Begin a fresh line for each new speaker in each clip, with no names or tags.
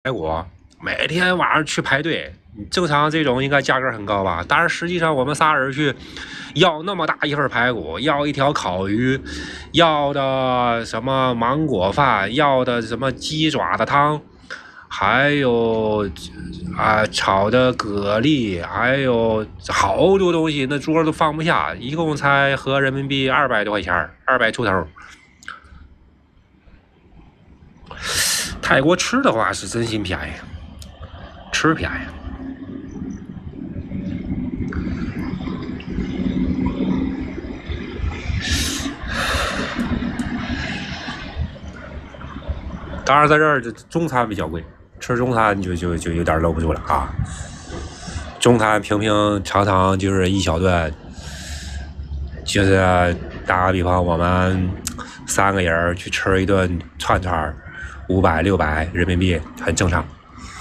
排骨，每天晚上去排队。正常这种应该价格很高吧？但是实际上我们仨人去，要那么大一份排骨，要一条烤鱼，要的什么芒果饭，要的什么鸡爪的汤，还有炒的蛤蜊，还有好多东西，那桌都放不下，一共才合人民币200多块钱，200出头。泰国吃的话是真心便宜，吃便宜。当然，在这儿中餐比较贵，吃中餐就有点搂不住了啊。中餐平平常常就是一小顿，就是打个比方，我们3个人去吃一顿串串，500、600人民币很正常。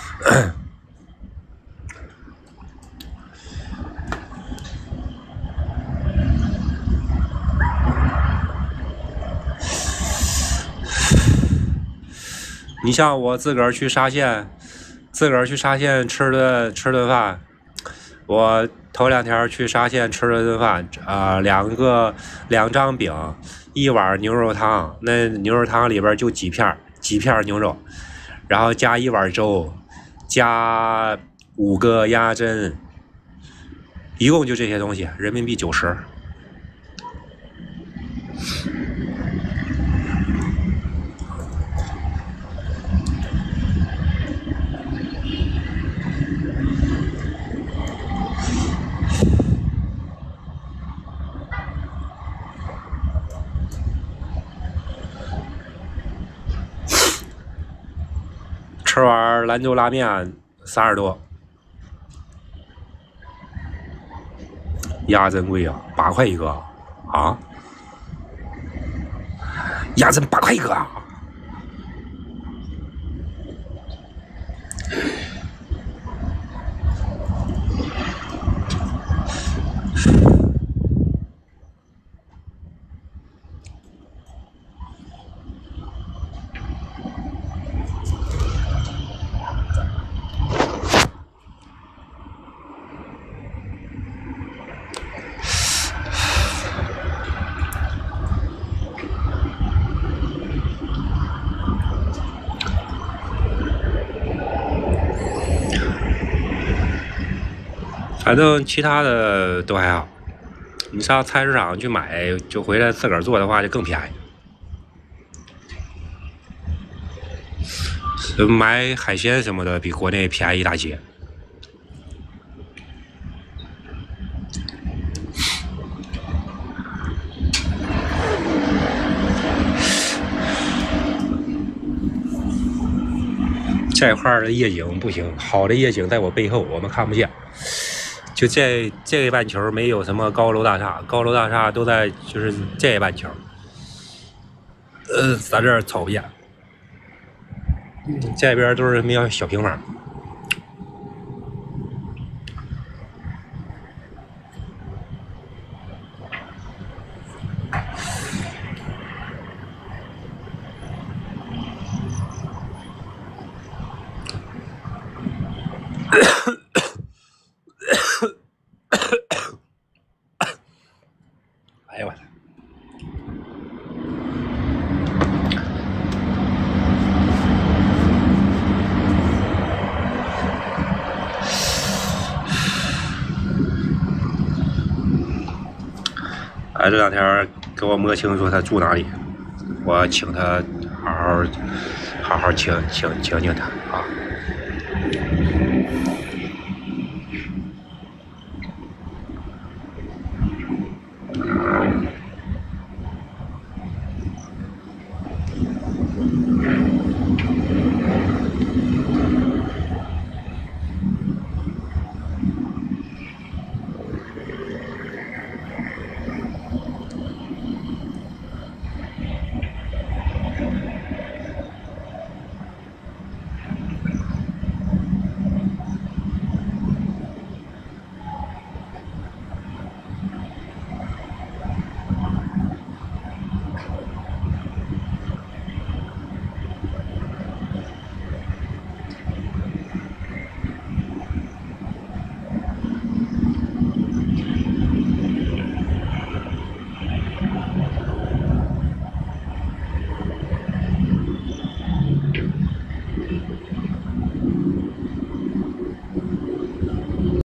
你像我自个儿去沙县吃顿饭，我头2天去沙县吃了顿饭，2张饼，1碗牛肉汤，那牛肉汤里边就几片牛肉，然后加1碗粥，加5个鸭胗，一共就这些东西，人民币90。吃碗兰州拉面30多，鸭胗贵啊，8块一个啊，鸭胗8块一个啊。反正其他的都还好，你上菜市场去买，就回来自个儿做的话就更便宜。买海鲜什么的比国内便宜一大截。这块的夜景不行，好的夜景在我背后，我们看不见。就这一半球没有什么高楼大厦，高楼大厦都在就是这一半球，咱这儿瞅不见。这边都是小平房。哎呀我操！这2天给我摸清楚他住哪里，我请他好好请他啊。